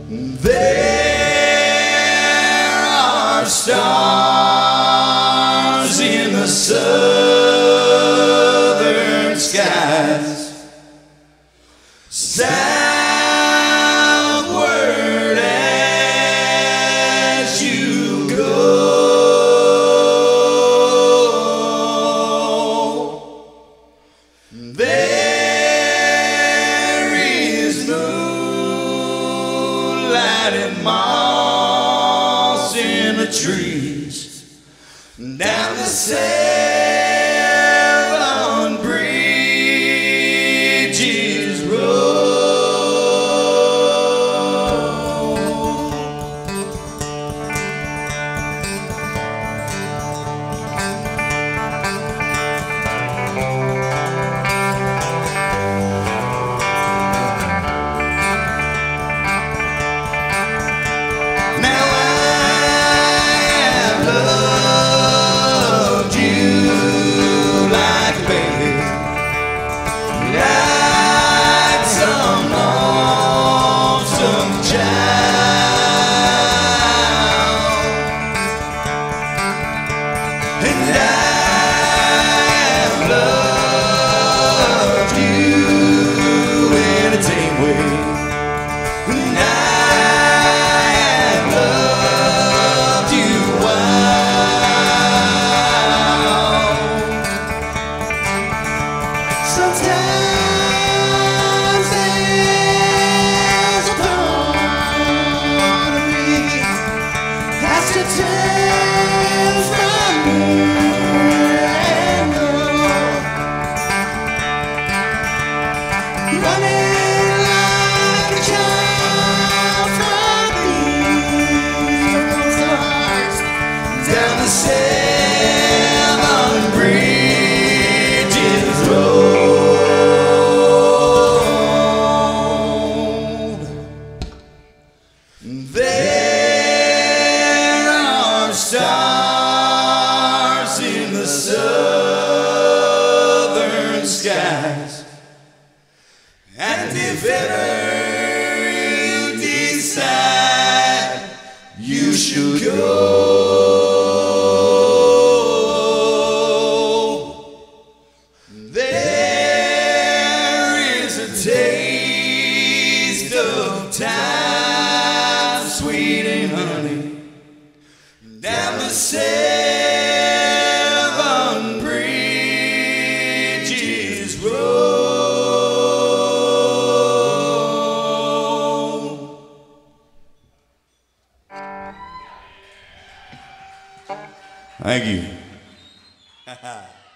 There are stars in the southern skies, southward as you go. There is moonlight and moss in the trees down the seven bridges road. Now I have loved you like a baby, like some lonesome child, and I have loved you in a tame way, and I have loved you wild. Sometimes there's a part of me has to turn from you and go, running like a child from these stars down the seven bridges road. There are stars in the southern skies, and if ever you decide you should go, there is a taste of time, sweet and honey, down the seven bridges road. Thank you.